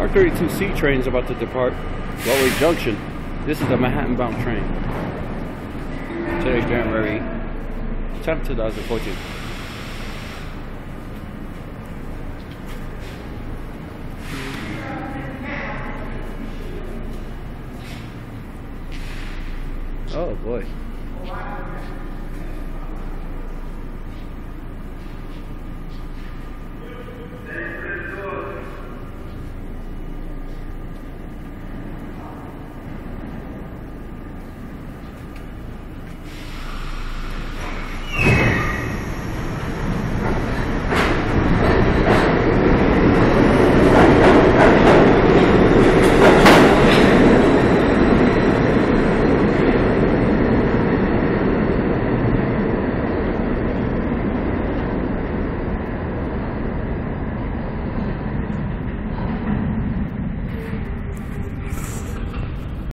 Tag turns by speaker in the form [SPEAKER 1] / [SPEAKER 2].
[SPEAKER 1] R32C train is about to depart Broadway Junction. This is a Manhattan-bound train. Today, January 10th, 2014. Oh boy.